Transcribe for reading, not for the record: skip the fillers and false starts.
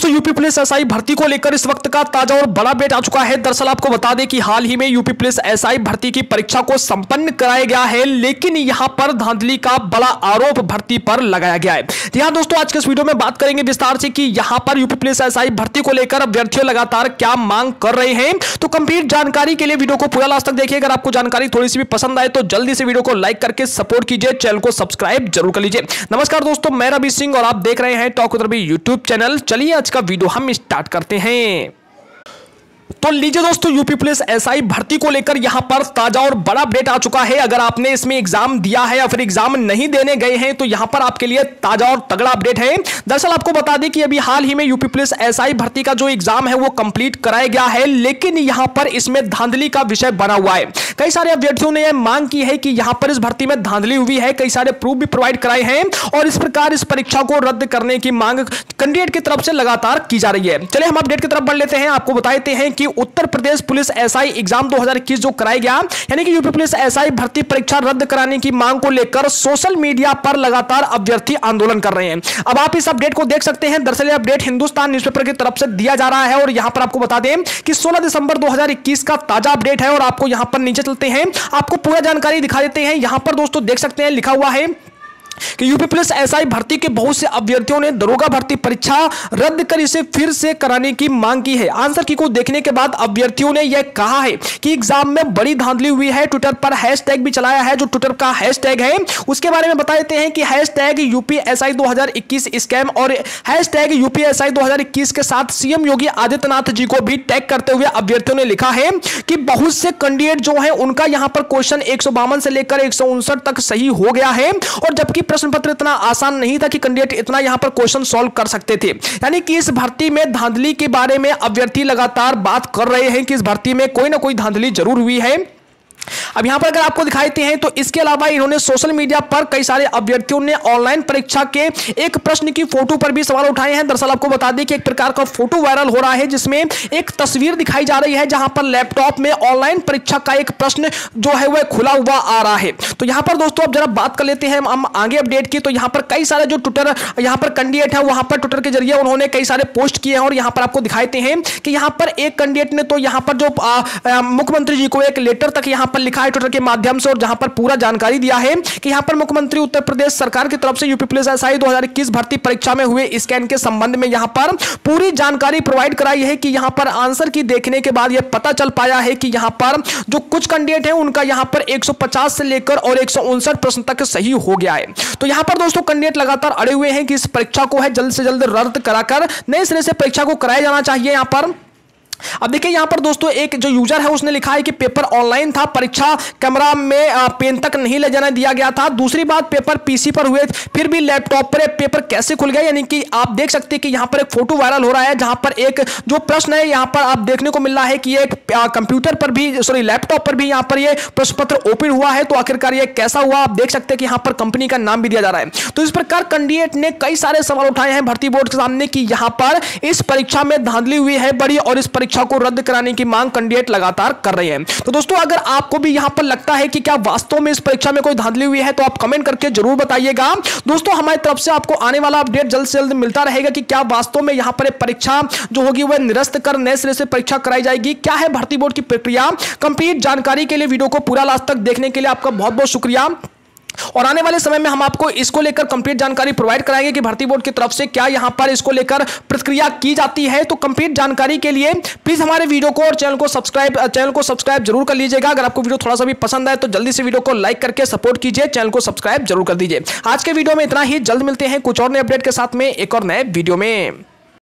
दोस्तों UP police SI भर्ती को लेकर इस वक्त का ताजा और बड़ा अपडेट आ चुका है। दरअसल आपको बता दें कि हाल ही में यूपी पुलिस एसआई भर्ती की परीक्षा को संपन्न कराया गया है, लेकिन यहां पर धांधली का बड़ा आरोप भर्ती पर लगाया गया है। जी हां दोस्तों, आज के इस वीडियो में बात करेंगे विस्तार से कि यहां पर यूपी पुलिस एसआई भर्ती को लेकर अभ्यर्थियों लगातार क्या मांग कर रहे हैं। तो कंप्लीट जानकारी के लिए वीडियो को पूरा लास्ट तक देखिए। अगर आपको जानकारी थोड़ी सी भी पसंद आए तो जल्दी से वीडियो को लाइक करके सपोर्ट कीजिए, चैनल को सब्सक्राइब जरूर कर लीजिए। नमस्कार दोस्तों, मैं रवि सिंह और आप देख रहे हैं talk with Ravi YouTube channel. चलिए आज का वीडियो हम स्टार्ट करते हैं। तो लीजिए दोस्तों, यूपी पुलिस एसआई भर्ती को लेकर यहां पर ताजा और बड़ा अपडेट आ चुका है। अगर आपने इसमें एग्जाम दिया है या फिर एग्जाम नहीं देने गए हैं तो यहां पर आपके लिए ताजा और तगड़ा अपडेट है। दरअसल आपको बता दें कि अभी हाल ही में यूपी पुलिस एसआई भर्ती का जो एग्जाम है वो कंप्लीट कराया गया है, लेकिन यहां पर इसमें धांधली का विषय बना हुआ है। कई सारे अभ्यर्थियों ने यह मांग की है कि यहां पर इस भर्ती में धांधली हुई है, कई सारे प्रूफ भी प्रोवाइड कराए हैं और इस प्रकार इस परीक्षा को रद्द करने की मांग कैंडिडेट की तरफ से लगातार की जा रही है। चलिए हम अपडेट की तरफ बढ़ लेते हैं। आपको बताते हैं कि Uttar Pradesh police SI exam 2021 जो कराया गया, यानी कि यूपी पुलिस एसआई भर्ती परीक्षा रद्द कराने की मांग को लेकर सोशल मीडिया पर लगातार अभ्यर्थी आंदोलन कर रहे हैं। अब आप इस अपडेट को देख सकते हैं। दरअसल अपडेट हिंदुस्तान न्यूज़पेपर की तरफ से दिया जा रहा है और यहां पर आपको बता दें कि 16 दिसंबर 2021 का ताजा अपडेट है और आपको यहां पर नीचे चलते हैं, आपको पूरा जानकारी दिखा देते हैं। यहां पर दोस्तों देख सकते हैं लिखा हुआ है कि यूपी पुलिस एसआई भर्ती के बहुत से अभ्यर्थियों ने दरोगा भर्ती परीक्षा रद्द कर इसे फिर से कराने की मांग की है। आंसर की को देखने के बाद अभ्यर्थियों ने यह कहा है कि एग्जाम में बड़ी धांधली हुई है। ट्विटर पर हैशटैग भी चलाया है, जो ट्विटर का हैशटैग है उसके बारे में बता देते हैं कि हैशटैग यूपीएसआई 2021 स्कैम और हैशटैग यूपीएसआई 2021 के साथ सीएम योगी आदित्यनाथ जी को भी टैग करते हुए अभ्यर्थियों ने लिखा है कि बहुत से कैंडिडेट जो है उनका यहां पर क्वेश्चन 152 से लेकर 159 तक सही हो गया है और जबकि प्रश्न पत्र इतना आसान नहीं था कि कैंडिडेट इतना यहां पर क्वेश्चन सॉल्व कर सकते थे। यानी कि इस भर्ती में धांधली के बारे में अभ्यर्थी लगातार बात कर रहे हैं कि इस भर्ती में कोई ना कोई धांधली जरूर हुई है। अब यहां पर अगर आपको दिखाते हैं तो इसके अलावा इन्होंने सोशल मीडिया पर कई सारे अभ्यर्थियों ने ऑनलाइन परीक्षा के एक प्रश्न की फोटो पर भी सवाल उठाए हैं। दरअसल आपको बता दें कि एक प्रकार का फोटो वायरल हो रहा है जिसमें एक तस्वीर दिखाई जा रही है जहां पर लैपटॉप में ऑनलाइन परीक्षा का एक प्रश्न जो है वह खुला हुआ आ रहा है। तो यहां पर दोस्तों अब जरा बात कर लेते हैं हम आगे अपडेट की। तो यहां पर कई सारे जो ट्विटर यहां पर कैंडिडेट है वहां पर ट्विटर के जरिए उन्होंने कई सारे पोस्ट किए हैं और यहां पर आपको दिखाते हैं कि यहां पर एक कैंडिडेट ने तो यहां पर जो मुख्यमंत्री जी को एक लेटर तक यहां पर लिखा है ट्विटर के माध्यम से और जहां पर पूरा जानकारी दिया है कि यहां पर मुख्यमंत्री उत्तर प्रदेश सरकार की तरफ से यूपी पुलिस एसआई 2021 भर्ती परीक्षा में हुए स्कैन के संबंध में यहां पर पूरी जानकारी प्रोवाइड कराई है कि यहां पर आंसर की देखने के बाद यह पता चल पाया है कि यहां पर जो कुछ कैंडिडेट हैं उनका यहां पर 150 से लेकर और 159 प्रश्न तक सही हो गया है। तो यहां पर दोस्तों कैंडिडेट लगातार अड़े हुए हैं कि इस परीक्षा को है जल्द से जल्द रद्द कराकर नए सिरे से परीक्षा को कराया जाना चाहिए। यहां पर अब देखिए यहां पर दोस्तों एक जो यूजर है उसने लिखा है कि पेपर ऑनलाइन था, परीक्षा कैमरा में पेन तक नहीं ले जाने दिया गया था। दूसरी बात, पेपर पीसी पर हुए फिर भी लैपटॉप पर पेपर कैसे खुल गया। यानी कि आप देख सकते हैं कि यहां पर एक फोटो वायरल हो रहा है जहां पर एक जो प्रश्न है यहां पर आप देखने को मिल रहा है कि एक कंप्यूटर पर भी लैपटॉप पर भी यहां पर यह प्रश्न पत्र ओपन हुआ है। तो आखिरकार यह कैसा हुआ, आप देख सकते हैं कि यहां पर कंपनी का नाम भी दिया जा रहा है। तो इस प्रकार कैंडिडेट ने कई सारे सवाल उठाए हैं भर्ती बोर्ड के सामने कि यहां पर इस परीक्षा में धांधली हुई है बड़ी और इस परीक्षा को रद्द कराने की मांग कैंडिडेट लगातार कर रहे हैं। तो दोस्तों अगर आपको भी यहां पर लगता है कि क्या वास्तव में इस परीक्षा में कोई धांधली हुई है तो आप कमेंट करके जरूर बताइएगा। दोस्तों हमारी तरफ से आपको आने वाला अपडेट जल्द से जल्द मिलता रहेगा कि क्या वास्तव में यहां पर परीक्षा जो होगी वह निरस्त कर नए सिरे से परीक्षा कराई जाएगी, क्या है भर्ती बोर्ड की प्रक्रिया। कंप्लीट जानकारी के लिए वीडियो को पूरा लास्ट तक देखने के लिए आपका बहुत बहुत शुक्रिया और आने वाले समय में हम आपको इसको लेकर कंप्लीट जानकारी प्रोवाइड कराएंगे कि भर्ती बोर्ड की तरफ से क्या यहां पर इसको लेकर प्रक्रिया की जाती है। तो कंप्लीट जानकारी के लिए प्लीज हमारे वीडियो को और चैनल को सब्सक्राइब जरूर कर लीजिएगा। अगर आपको वीडियो थोड़ा सा भी पसंद आए तो जल्दी से वीडियो को लाइक करके सपोर्ट कीजिए, चैनल को सब्सक्राइब जरूर कर दीजिए। आज के वीडियो में इतना ही, जल्द मिलते हैं कुछ और नए अपडेट के साथ में एक और नए वीडियो में।